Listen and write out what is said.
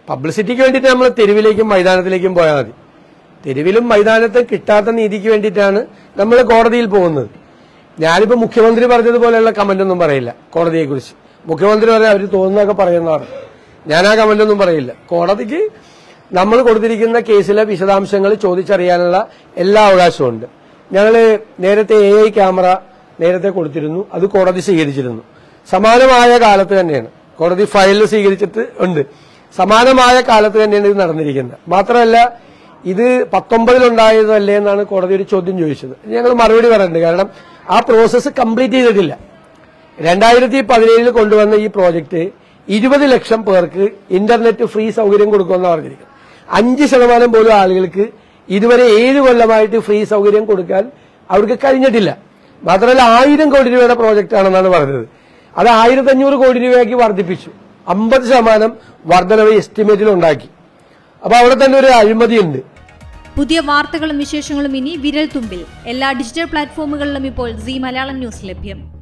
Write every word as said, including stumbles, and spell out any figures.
പബ്ലിസിറ്റിക്ക് വേണ്ടിയിട്ട് നമ്മൾ തെരുവിലേക്കും മൈതാനത്തിലേക്കും പോയാൽ മതി. തെരുവിലും മൈതാനത്ത് കിട്ടാത്ത നീതിക്ക് വേണ്ടിയിട്ടാണ് നമ്മൾ കോടതിയിൽ പോകുന്നത്. ഞാനിപ്പോ മുഖ്യമന്ത്രി പറഞ്ഞതുപോലെയുള്ള കമന്റൊന്നും പറയില്ല കോടതിയെക്കുറിച്ച്. മുഖ്യമന്ത്രി പറയാൻ അവർ തോന്നുന്നതൊക്കെ പറയുന്നതാണ്. ഞാൻ ആ കമന്റൊന്നും പറയില്ല. കോടതിക്ക് നമ്മൾ കൊടുത്തിരിക്കുന്ന കേസിലെ വിശദാംശങ്ങൾ ചോദിച്ചറിയാനുള്ള എല്ലാ അവകാശവും ഉണ്ട്. ഞങ്ങൾ നേരത്തെ എ ഐ ക്യാമറ നേരത്തെ കൊടുത്തിരുന്നു, അത് കോടതി സ്വീകരിച്ചിരുന്നു. സമാനമായ കാലത്ത് തന്നെയാണ് കോടതി ഫയലിൽ സ്വീകരിച്ചിട്ട് ഉണ്ട്. സമാനമായ കാലത്ത് തന്നെയാണ് ഇത് നടന്നിരിക്കുന്നത്. മാത്രമല്ല ഇത് പത്തൊമ്പതിലുണ്ടായതല്ലേ എന്നാണ് കോടതി ഒരു ചോദ്യം ചോദിച്ചത്. ഞങ്ങൾ മറുപടി പറയുന്നുണ്ട്. കാരണം ആ പ്രോസസ്സ് കംപ്ലീറ്റ് ചെയ്തിട്ടില്ല. രണ്ടായിരത്തി പതിനേഴിൽ കൊണ്ടുവന്ന ഈ പ്രോജക്ട് ഇരുപത് ലക്ഷം പേർക്ക് ഇന്റർനെറ്റ് ഫ്രീ സൗകര്യം കൊടുക്കുമെന്ന് പറഞ്ഞിരിക്കുന്നത്. അഞ്ച് ശതമാനം പോലും ആളുകൾക്ക് ഇതുവരെ ഏഴ് കൊല്ലമായിട്ട് ഫ്രീ സൗകര്യം കൊടുക്കാൻ അവർക്ക് കഴിഞ്ഞിട്ടില്ല. മാത്രമല്ല ആയിരം കോടി രൂപയുടെ പ്രോജക്റ്റ് ആണെന്നാണ് പറഞ്ഞത്. അത് ആയിരത്തി അഞ്ഞൂറ് കോടി രൂപയാക്കി വർദ്ധിപ്പിച്ചു. അമ്പത് ശതമാനം വർധനവ് എസ്റ്റിമേറ്റിൽ ഉണ്ടാക്കി. അപ്പൊ അവിടെ തന്നെ ഒരു അഴിമതിയുണ്ട്. പുതിയ വാർത്തകളും വിശേഷങ്ങളും ഇനി വിരൽ തുമ്പിൽ. എല്ലാ ഡിജിറ്റൽ പ്ലാറ്റ്ഫോമുകളിലും ഇപ്പോൾ സീ മലയാളം ന്യൂസ് ലഭ്യം.